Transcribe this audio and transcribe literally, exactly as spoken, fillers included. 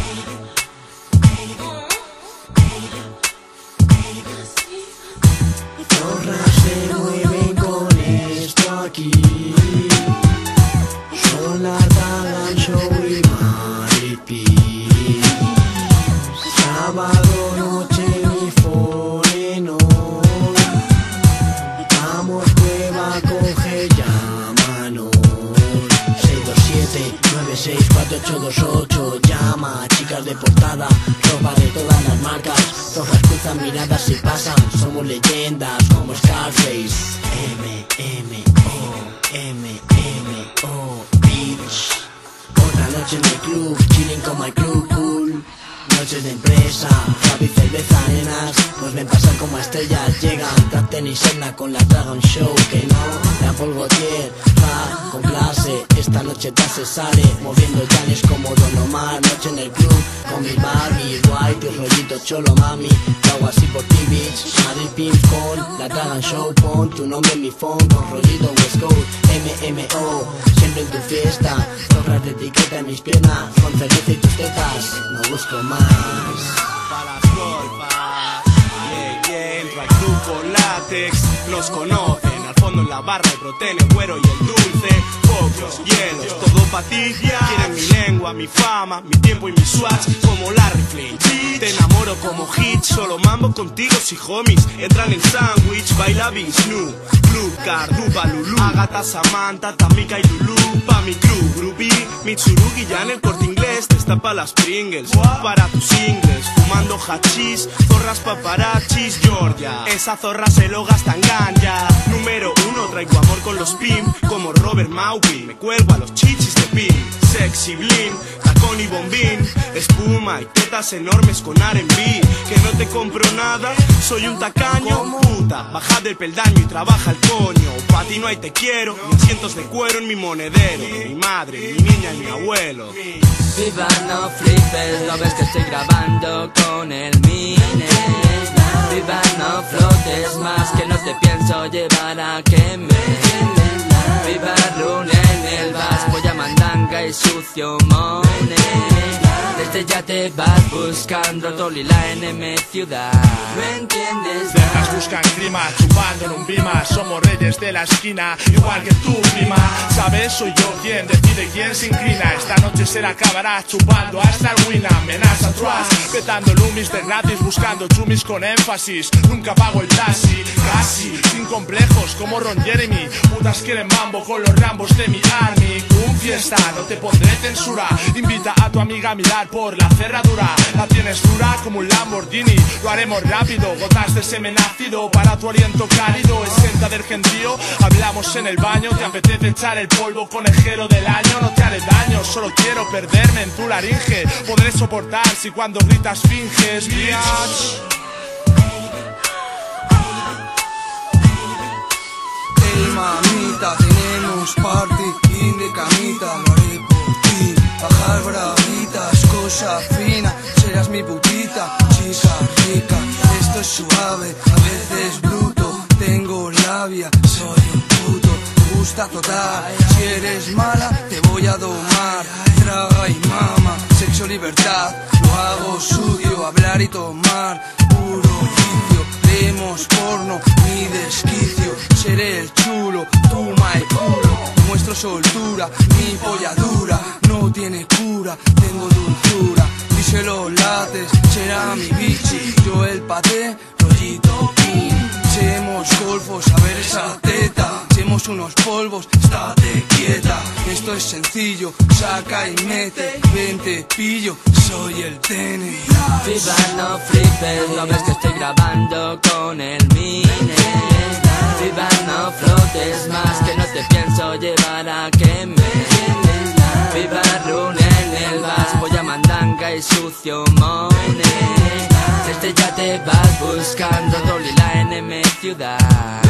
Zorras se mueven con esto aquí. Son la Tagan Show y Maripi. Sábado noche mi foreno. Vamos prueba, coge, llámanos. seis dos siete nueve seis cuatro ocho dos ocho. Llama, chicas de portada, ropa de todas las marcas. Todas cruzan miradas y pasan. Somos leyendas como Scarface. M, M, O, M, M, O, bitch. Otra noche en el club, chilling con my crew cool. Noches de empresa, rap y cerveza, nenas. Pues ven pasar como estrellas, llegan Captain y Senna con la Tagan Show. Que no, la Paul Gaultier, va con clase. Esta noche ya se sale, moviendo llanes como Don Omar. Noche en el club, con mi Barbie, White y rollito cholo mami. Lo hago así por ti, bitch. Madrid Pimp con la Tagan Show. Pon tu nombre en mi phone, con rollito West Coast. M M O, siempre en tu fiesta. Zorras de etiqueta en mis piernas, con cerveza y tus tetas. No busco más. Pa' las golfas, yeah, yeah, entra el grupo látex, los conocen, al fondo en la barra el protein, el cuero y el dulce, pocos hielos, todo pa' ti, quieren mi lengua, mi fama, mi tiempo y mis swats, como Larry Flynn, te enamoro como hit, solo mambo contigo si homies, entran en sándwich, baila Vishnu, Club, Cardupa, Lulu, Agatha, Samantha, Tamika y Lulu, pa' mi crew, Groovy, Mitsurugi ya en el Corte Inglés, destapa las Pringles, para tus ingles, fumando hachís, zorras paparachis, Georgia, esa zorra se lo gasta en ganja, número uno, traigo amor con los pimp, como Robert Maupin, me cuelgo a los chichis de pimp, sexy bling, tacón y bombín, espuma y tetas enormes con R and B, que no te compro nada, soy un tacaño, puta, baja del peldaño y trabaja el coño, pa' ti no hay te quiero, y asientos de cuero en mi monedero, mi madre, mi niña y mi abuelo. Viva, no flipes, no ves que estoy grabando con el Mine. Viva, no flotes más, que no te pienso llevar a que me. Viva, run en el vas, polla mandanga y sucio money. Desde ya te vas buscando Toli la N M ciudad. ¿Me entiendes? Cejas buscan clima, chupando en un bima. Somos reyes de la esquina, igual que tu prima. ¿Sabes? Soy yo quien decide quién se inclina. Esta noche se la acabará chupando hasta el win. Amenaza atrás, petando lumis de gratis, buscando chumis con énfasis. Nunca pago el taxi, casi, sin complejos como Ron Jeremy. Putas quieren mambo con los rambos de mi army. Un fiesta, no te pondré censura. Invita a tu amiga a mirar por la cerradura. La tienes dura como un Lamborghini. Lo haremos rápido, gotas de semen ácido para tu aliento cálido. Exenta del gentío, hablamos en el baño. Te apetece echar el polvo conejero del año. No te haré daño, solo quiero perderme en tu laringe. Podré soportar si cuando gritas finges, bitch. Hey mamita, tenemos party in de camita. Lo haré por ti, bajar bravitas, cosa fina, serás mi putita, chica rica. Esto es suave, a veces bruto, tengo labia, soy un puto. Te gusta total, si eres mala te voy a domar. Traga y mama, sexo libertad, lo hago sucio, hablar y tomar, puro vicio. Vemos porno, mi desquicio, seré el chulo, tú my culo. Muestro soltura, mi polla dura, no tiene cura, tengo dulzura. Díselo lates, será mi bichi, yo el paté, rollito pin. Echemos golfos, a ver esa teta, echemos unos polvos, estate quieta. Esto es sencillo, saca y mete, vente pillo, soy el Tene. Viva, no flipes, no ves que estoy grabando con el Mine. Viva, no flotes más, que no te pienso llevar a que me. Viva, run en el vas, polla mandanga y sucio money. Desde ya te vas buscando Toli la N M ciudad.